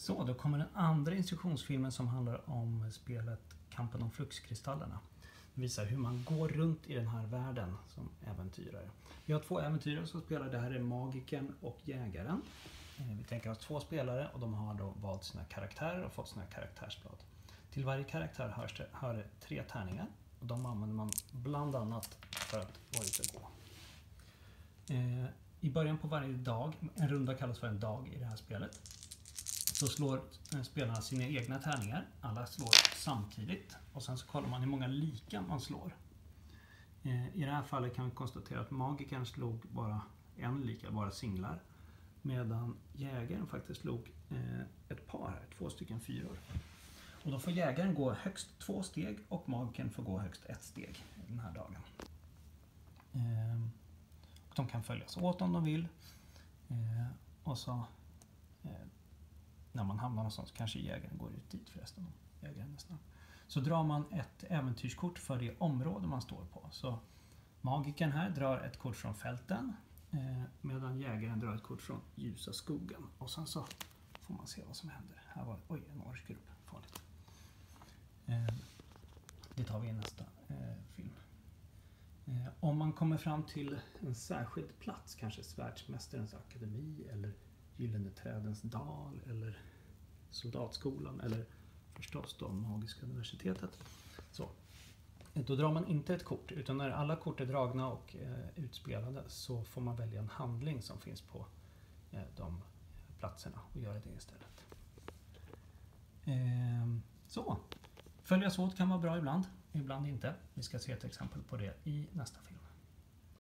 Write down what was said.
Så, då kommer den andra instruktionsfilmen som handlar om spelet Kampen om Fluxkristallerna. Det visar hur man går runt i den här världen som äventyrare. Vi har 2 äventyrare som spelar. Det här är Magikern och Jägaren. Vi tänker oss 2 spelare och de har då valt sina karaktärer och fått sina karaktärsblad. Till varje karaktär hör det 3 tärningar och de använder man bland annat för att vara ute och gå. I början på varje dag, en runda kallas för en dag i det här spelet, så slår spelarna sina egna tärningar. Alla slår samtidigt och sen så kollar man hur många lika man slår. I det här fallet kan vi konstatera att Magikern slog bara en lika, bara singlar. Medan jägaren faktiskt slog ett par här, 2 stycken 4-or. Och då får jägaren gå högst 2 steg och Magikern får gå högst 1 steg den här dagen. De kan följas åt om de vill. Och så när man hamnar någonstans så kanske jägaren går ut dit förresten. Jägaren nästan. Så drar man ett äventyrskort för det område man står på. Så Magikern här drar ett kort från fälten. Medan jägaren drar ett kort från ljusa skogen. Och sen så får man se vad som händer. Här var en årsgrupp. Farligt. Det tar vi i nästa film. Om man kommer fram till en särskild plats, kanske Svärdsmästarens akademi eller Gyllene trädens dal eller soldatskolan eller förstås då Magiska universitetet. Så, då drar man inte ett kort, utan när alla kort är dragna och utspelade så får man välja en handling som finns på de platserna och göra det istället. Så, följas åt kan vara bra ibland, ibland inte. Vi ska se ett exempel på det i nästa film.